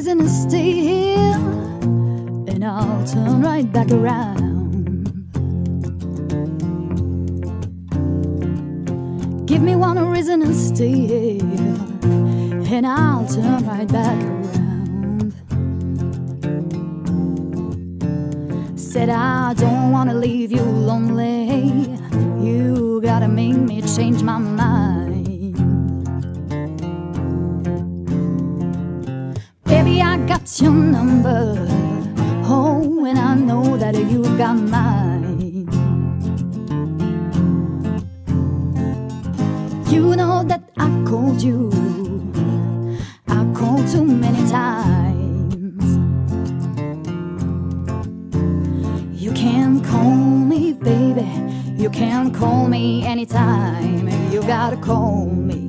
reason to stay here, and I'll turn right back around. Give me one reason to stay here, and I'll turn right back around. Said I don't wanna leave you lonely, you gotta make me change my mind. Baby, I got your number, oh, and I know that you got mine. You know that I called you, I called too many times. You can call me, baby, you can call me anytime. You gotta call me.